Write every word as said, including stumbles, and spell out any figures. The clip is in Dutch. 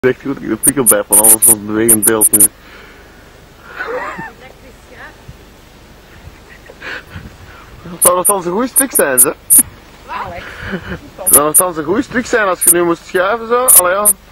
Echt goed dat ik de pickel bij heb, want anders was het bewegend beeld nu. Zou dat dan zo'n goed stuk zijn, ze? Zou dat dan zo'n goed stuk zijn als je nu moest schuiven zo? Allee ja.